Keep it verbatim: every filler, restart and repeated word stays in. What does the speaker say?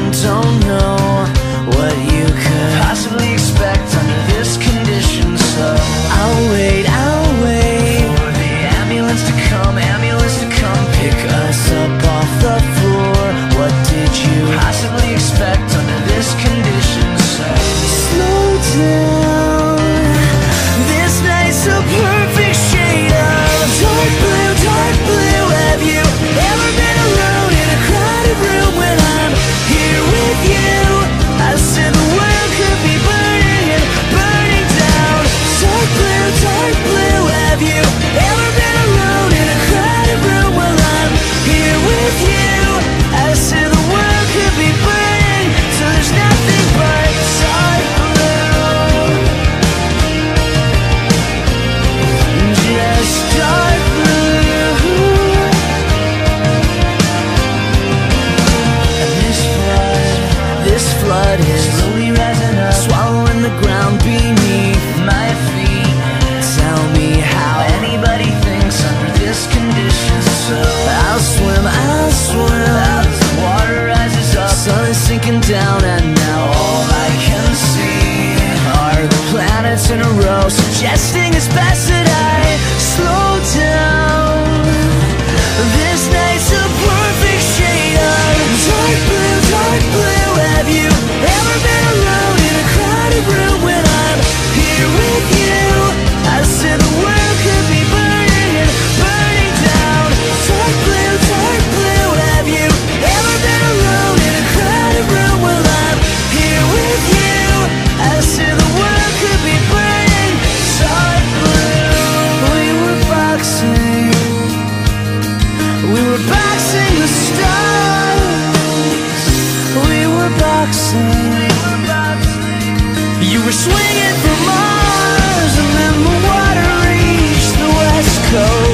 don't know what you could possibly expect under this condition. So I'll wait, I'll wait for the ambulance to come, ambulance to come pick us up off the floor. What did you possibly expect under this condition? So slow down. This night's a perfect shade of dark blue, dark blue. Have you ever been alone in a crowded room when I'm here with you? I said the world could be burning and burning down. Dark blue, dark blue. Have you ever been alone in a crowded room while I'm here with you? I said the world could be burning, so there's nothing but dark blue. Just dark blue. And this flood, this flood is slowly rising up, swallowing the ground beneath my feet. Tell me how anybody thinks under this condition. So I'll swim, I'll swim as the water rises up. Sun is sinking down and now all I can see are the planets in a row, suggesting it's best that I slow down. This night's a perfect shade of dark blue, dark blue. Have you ever been alone in a crowded room when I'm here with you? I said the world could be burning and burning down. Dark blue, dark blue. Have you ever been alone in a crowded room while I'm here with you? I said the world could be burning. Dark blue. We were boxing, we were boxing the stars. We were boxing, we were boxing. You were swinging for Mars, and then the water reached the west coast.